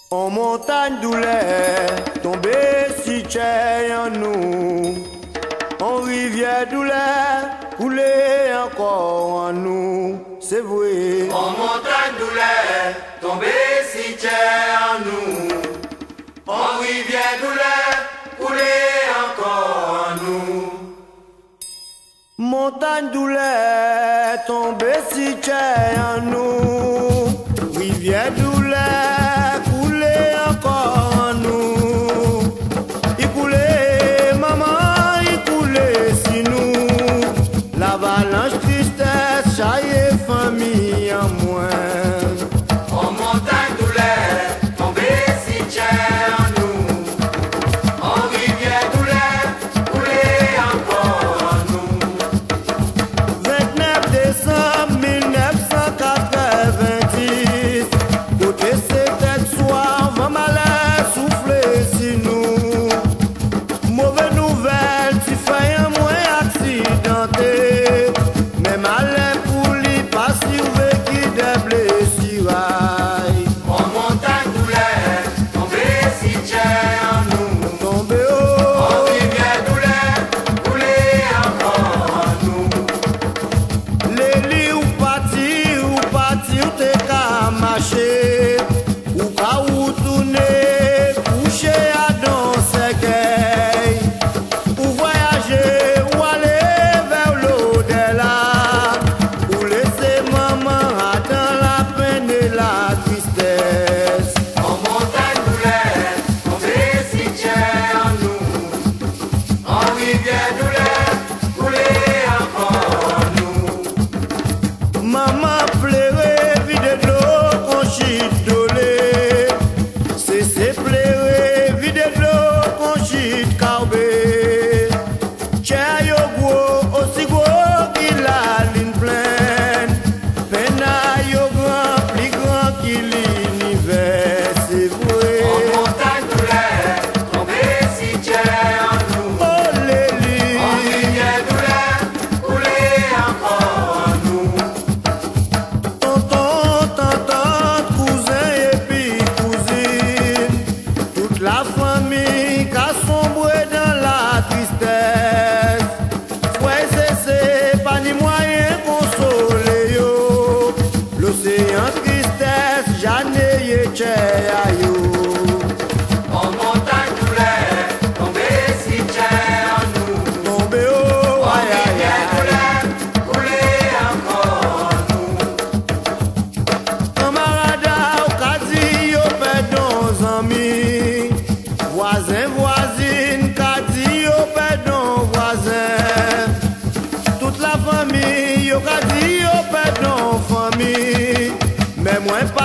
En montagne douleur, tombé si cher en nous. En rivière douleur, couler encore en nous. C'est vrai. En montagne douleur, tombé si cher en nous. En rivière douleur, couler encore en nous. Montagne douleur, tombé si cher en nous. Rivière douleur, couler encore en nous. Il coulait, maman, il coulait si nous. L'avalanche tristesse, chaille famille en moins. En montagne douleur, tombé si cher en nous. En rivière douleur, couler encore en nous. 29 décembre 1990, côté c'était soir, vent malin soufflé si nous. Mauvaise nouvelle, tu fais un moins accidenté. Mais malin pour lui, pas si ouvert qui des blessures. En montagne douleur, tombé si cher en nous. Tombé En haut, rivière douleur, couler encore en nous. les lits ou parti, ou t'es qu'à marcher. Ou qu'à ou tourner, coucher à danser. Ou voyager, ou aller vers l'au-delà. Ou laisser maman dans la peine et la tristesse. En montagne douleur, tombé si cher en nous. En rivière douleur, couler encore en nous. Maman pleurait, vide de l'eau, conchite dolé. C'est pleurer, vide de l'eau, conchite carbé. Tiens yo gros, aussi gros qu'il a ligne pleine. Pena yo grand, plus grand qu'il l'univers, c'est En vrai. montagne douleur, tombé si cher en nous. Oh En Lélie, rivière douleur, couler encore en nous. tonton, tante, cousin et puis cousine. Toute la famille qu'a sombré dans la tristesse. Ouais, c'est pas ni moyen consoler yo. L'océan tristesse, j'en ai à yo. En montagne douleur, tombé si cher en nous. Tombé haut, En aïe aïe rivière aïe. douleur, couler encore en nous. Camarada, ou ka di yo perdon zami. Voisin, voisine, ka di yo perdon voisin. Toute la famille, yo ka di yo perdon famille. Mais moi